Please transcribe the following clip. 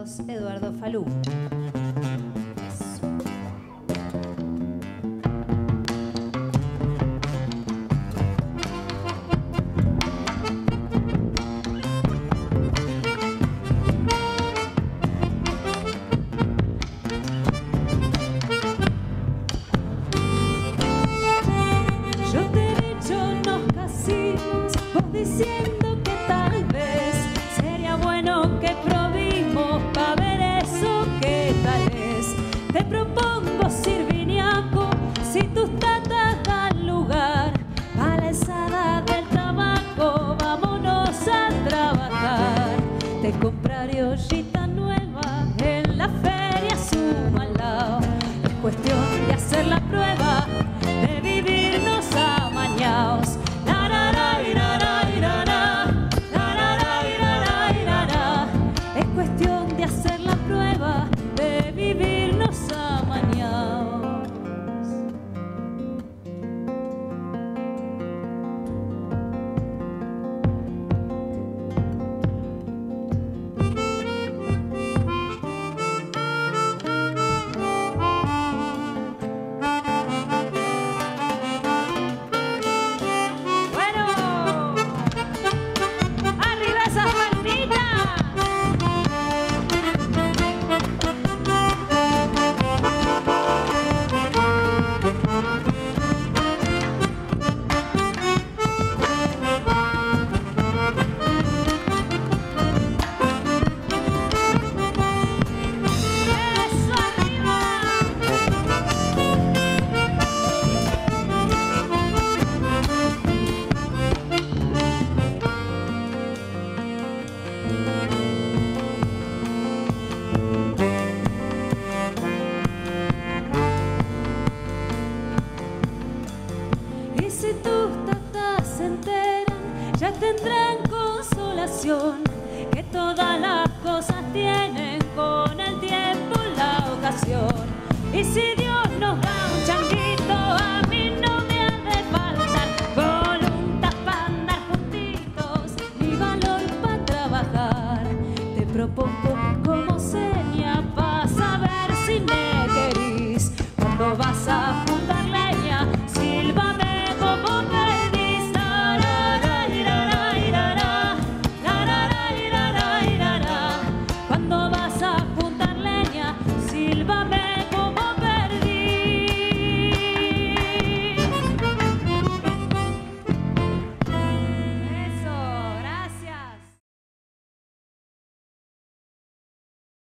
Carlos Eduardo Falú. Diciendo que tal vez sería bueno que probimos pa' ver eso que tal es. Te propongo sirviniaco si tus tatas dan lugar a la alzada del tabaco, vámonos a trabajar. Te compraré ollita nueva en la feria Sumalao. Es cuestión de hacer la prueba de vivirnos amañados. Es cuestión de hacer la prueba de vivirnos amañados. Y si tus tatas se enteran, ya tendrán consolación, que todas las cosas tienen con el tiempo la ocasión. Y si Dios nos da un changuito, a mí no me ha de faltar voluntad para andar juntitos, ni valor para trabajar. Te propongo